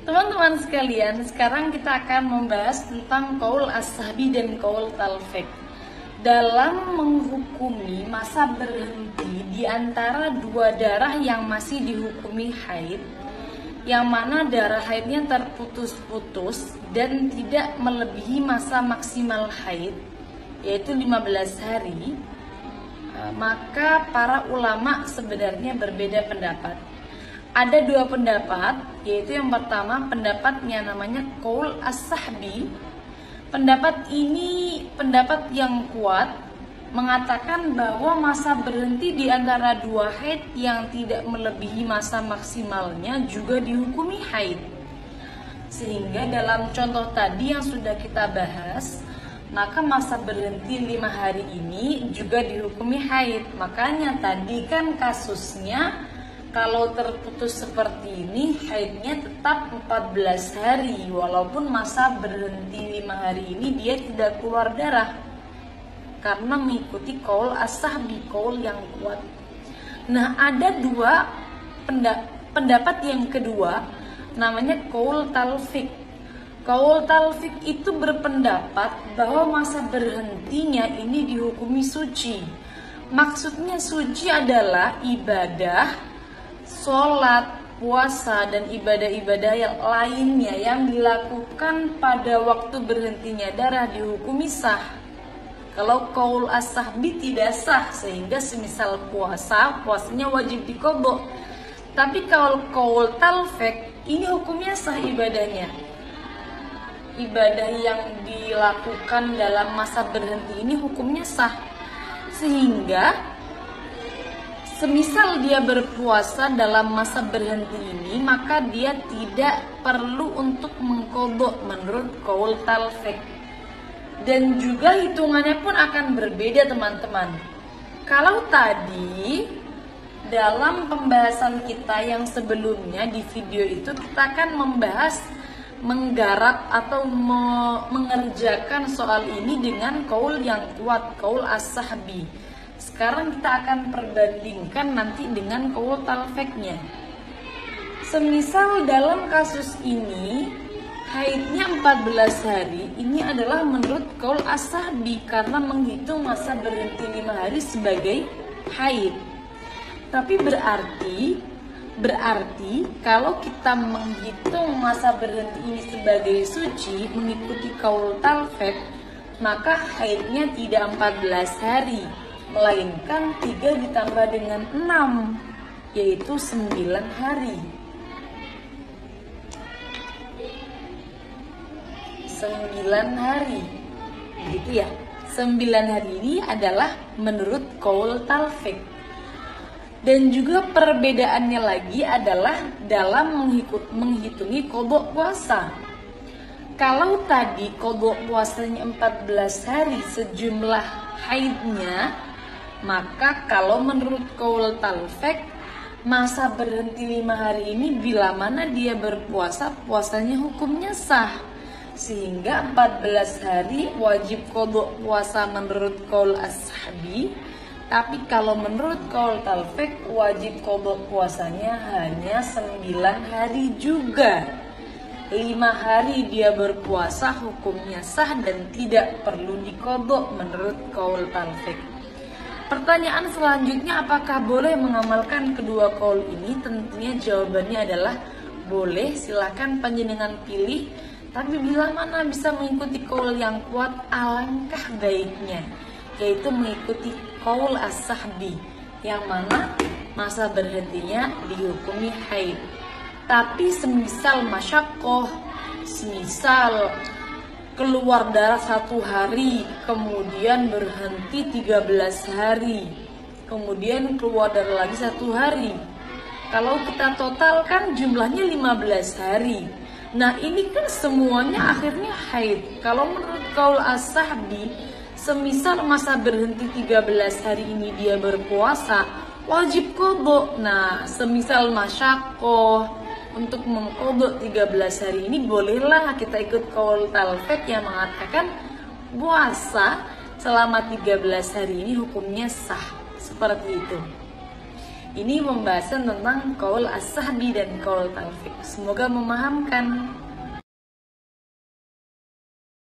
Teman-teman sekalian, sekarang kita akan membahas tentang qaul as-sahbi dan qaul talfiq. Dalam menghukumi masa berhenti di antara dua darah yang masih dihukumi haid, yang mana darah haidnya terputus-putus dan tidak melebihi masa maksimal haid, yaitu 15 hari, maka para ulama sebenarnya berbeda pendapat. Ada dua pendapat, yaitu yang pertama pendapatnya namanya qaul as-sahbi. Pendapat ini pendapat yang kuat, mengatakan bahwa masa berhenti di antara dua haid yang tidak melebihi masa maksimalnya juga dihukumi haid. Sehingga dalam contoh tadi yang sudah kita bahas, maka masa berhenti 5 hari ini juga dihukumi haid. Makanya tadi kan kasusnya, kalau terputus seperti ini, haidnya tetap 14 hari. Walaupun masa berhenti 5 hari ini dia tidak keluar darah, karena mengikuti qaul as-sahbi, qaul yang kuat. Nah, ada dua pendapat yang kedua, namanya qaul talfiq. Qaul talfiq itu berpendapat bahwa masa berhentinya ini dihukumi suci. Maksudnya suci adalah ibadah, sholat, puasa, dan ibadah-ibadah yang lainnya yang dilakukan pada waktu berhentinya darah dihukumi sah. Kalau qaul as-sahbi tidak sah, sehingga semisal puasanya wajib diqodho. Tapi kalau qaul talfiq, ini hukumnya sah ibadahnya. Ibadah yang dilakukan dalam masa berhenti ini hukumnya sah. Sehingga semisal dia berpuasa dalam masa berhenti ini, maka dia tidak perlu untuk mengqodho menurut qaul talfiq. Dan juga hitungannya pun akan berbeda, teman-teman. Kalau tadi dalam pembahasan kita yang sebelumnya di video itu, kita akan menggarap atau mengerjakan soal ini dengan qaul yang kuat, qaul as-sahbi. Sekarang kita akan perbandingkan nanti dengan qaul talfiqnya. Semisal dalam kasus ini haidnya 14 hari, ini adalah menurut qaul as-sahbi karena menghitung masa berhenti 5 hari sebagai haid. Tapi berarti kalau kita menghitung masa berhenti ini sebagai suci mengikuti qaul talfiq, maka haidnya tidak 14 hari, melainkan 3 ditambah dengan 6, yaitu 9 hari. 9 hari, gitu ya. 9 hari ini adalah menurut qaul talfiq. Dan juga perbedaannya lagi adalah dalam menghitungi qodho puasa. Kalau tadi qodho puasanya 14 hari sejumlah haidnya, maka kalau menurut qaul talfiq, masa berhenti 5 hari ini bila mana dia berpuasa, puasanya hukumnya sah. Sehingga 14 hari wajib qodho puasa menurut qaul as-sahbi. Tapi kalau menurut qaul talfiq, wajib qodho puasanya hanya 9 hari juga. 5 hari dia berpuasa hukumnya sah dan tidak perlu diqodho menurut qaul talfiq. Pertanyaan selanjutnya, apakah boleh mengamalkan kedua qaul ini? Tentunya jawabannya adalah boleh, silakan panjenengan pilih. Tapi bila mana bisa mengikuti qaul yang kuat, alangkah baiknya, yaitu mengikuti qaul as-sahbi, yang mana masa berhentinya dihukumi haid. Tapi semisal masyaqqah, semisal keluar darah 1 hari, kemudian berhenti 13 hari, kemudian keluar darah lagi 1 hari, kalau kita totalkan jumlahnya 15 hari. Nah, ini kan semuanya akhirnya haid. Kalau menurut qaul as-sahbi, semisal masa berhenti 13 hari ini dia berpuasa, wajib qodho. Nah, semisal masyaqqah, untuk mengqodho 13 hari ini, bolehlah kita ikut qaul talfiq yang mengatakan puasa selama 13 hari ini hukumnya sah. Seperti itu. Ini pembahasan tentang qaul as-sahbi dan qaul talfiq. Semoga memahamkan.